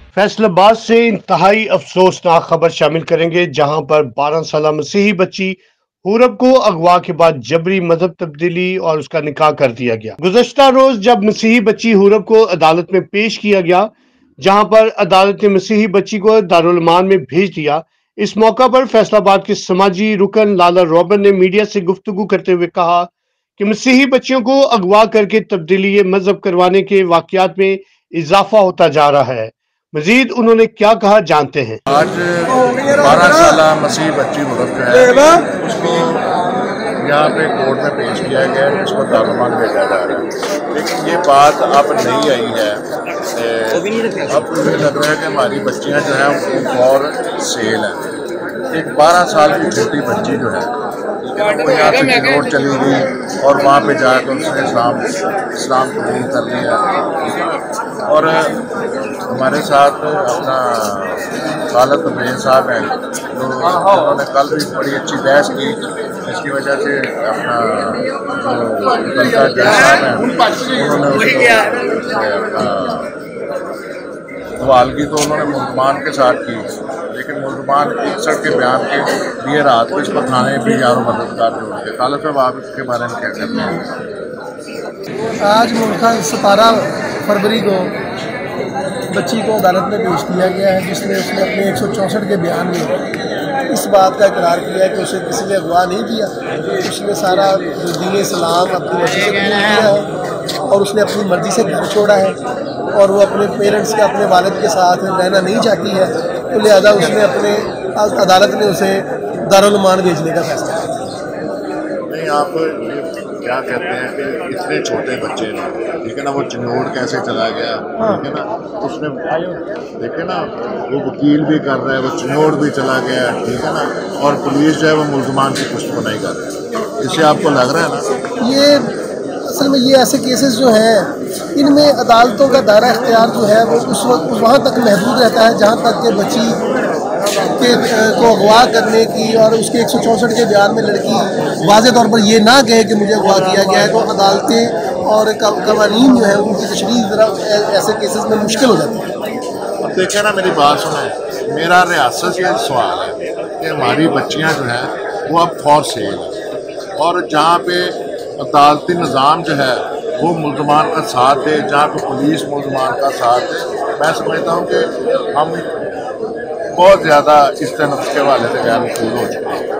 फैसलाबाद से इंतहाई अफसोसनाक खबर शामिल करेंगे, जहां पर 12 साल मसीही बच्ची पूरब को अगवा के बाद जबरी मजहब तब्दीली और उसका निकाह कर दिया गया। गुज़श्ता रोज जब मसीही बच्ची हुरब को अदालत में पेश किया गया, जहां पर अदालत ने मसीही बच्ची को दारुल ईमान में भेज दिया। इस मौका पर फैसलाबाद के समाजी रुकन लाला रॉबन ने मीडिया से गुफ्तगू करते हुए कहा कि मसीही बच्चियों को अगवा करके तब्दीली मजहब करवाने के वाकयात में इजाफा होता जा रहा है। मजीद उन्होंने क्या कहा, जानते हैं। आज 12 साल मसीह बच्ची हुरब जो है उसको यहाँ पे कोर्ट में पेश किया गया है, उसको दारुल ईमान भेजा जा रहा है। लेकिन ये बात अब नहीं आई है। अब मुझे लग रहा है कि हमारी बच्चियाँ जो हैं वो फॉर सेल हैं। एक 12 साल की छोटी बच्ची जो है वो यहाँ से चिनौट चली गई और वहाँ पे जाकर उसने इस्लाम कबूल कर लिया। और हमारे साथ अपना खालद तब्रेज़ साहब हैं, जो उन्होंने कल भी बड़ी अच्छी बहस की, जिसकी वजह से अपना जो मुतल्लिका जज साहब हैं उन्होंने उसको अपना सवालगी तो उन्होंने मुल्ज़मान के साथ की, लेकिन मुल्ज़मान 61 के बयान के लिए रात को इस पर थाने भी यारों मददगार जोड़ थे। खालिद साहब, आप इसके बारे में क्या कहते हैं? आज मुल्का 17 फरवरी को बच्ची को अदालत में पेश किया गया है, जिसमें उसने अपने 164 के बयान में इस बात का इकरार किया है कि उसे किसी ने अगवा नहीं किया। उसने सारा दीन इस्लाम अपनी मर्ज़ी से कबूल किया है और उसने अपनी मर्ज़ी से घर छोड़ा है और वो अपने पेरेंट्स के, अपने वालिद के साथ रहना नहीं चाहती है, तो लिहाजा उसने अपने अदालत ने उसे दारुल ईमान भेजने का फैसला किया। नहीं, आप क्या कहते हैं कि इतने छोटे बच्चे ने, ठीक है ना, वो चिनौट कैसे चला गया, ठीक है ना, उसने देखे ना वो वकील भी कर रहा है, वो चिनौट भी चला गया, ठीक है ना, और पुलिस जो है वो मुल्ज़मान की पुश्तगोई कर रही है। इससे आपको लग रहा है ना ये असल में ये ऐसे केसेस जो हैं इनमें अदालतों का दायरा इख्तियार जो है वो उस वक्त वहाँ तक महदूद रहता है जहाँ तक कि बच्ची को अगवा करने की और उसके 164 के बयान में लड़की वाज़े तौर पर ये ना कहे कि मुझे अगवा किया गया है, तो अदालतें और कवानीन जो है उनकी तशरीह ज़रा ऐसे केसेस में मुश्किल हो जाती है। अब देखें ना, मेरी बात सुने, मेरा रियासत से सवाल है कि हमारी बच्चियाँ जो हैं वो अब फॉर सेल हैं, और जहाँ पे अदालती निज़ाम जो है वो मुल्ज़मान का साथ दे, जहाँ पे पुलिस मुल्ज़मान का साथ दे, मैं समझता हूँ कि हम बहुत ज़्यादा इस तरह के हवाले से गैर मसूल हो चुके हैं।